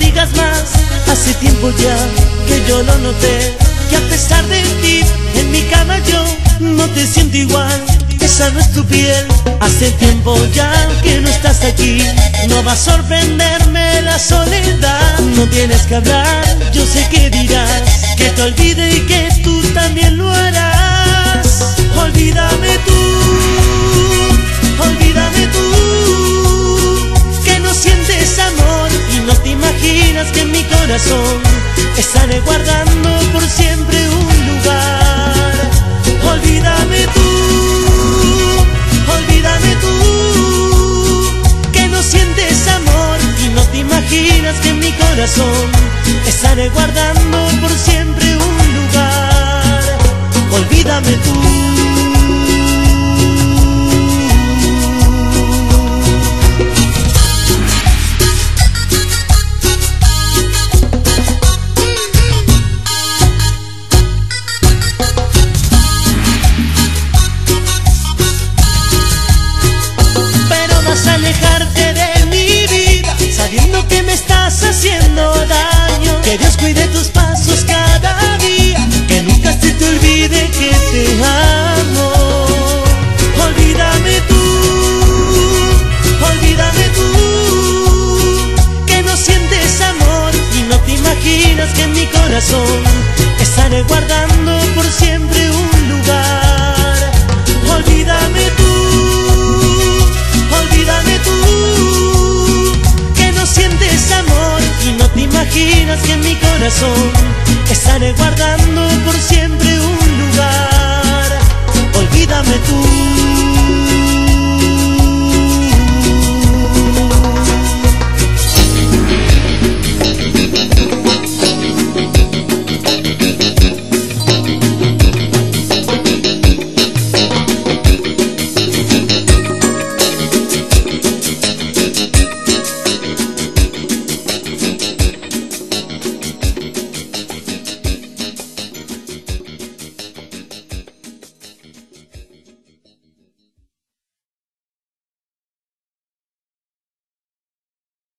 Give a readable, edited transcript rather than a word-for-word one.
digas más, hace tiempo ya que yo lo noté, que a pesar de ti, en mi cama yo no te siento igual. Esa no es tu piel, hace tiempo ya que no estás aquí. No va a sorprenderme la soledad, no tienes que hablar, yo sé que dirás que te olvide y que tú también lo harás. Olvídame tú, que no sientes amor y no te imaginas que en mi corazón estaré guardando por siempre un lugar. Olvídame tú, que no sientes amor y no te imaginas que en mi corazón estaré guardando por siempre un lugar. Olvídame tú. Alejarte de mi vida, sabiendo que me estás haciendo daño. Que Dios cuide tus pasos cada día, que nunca se te olvide que te amo. Olvídame tú, que no sientes amor y no te imaginas que en mi corazón estaré guardando por siempre un lugar. Olvídame tú, que no sientes amor y no te imaginas que en mi corazón estaré guardando por siempre un lugar. Olvídame tú.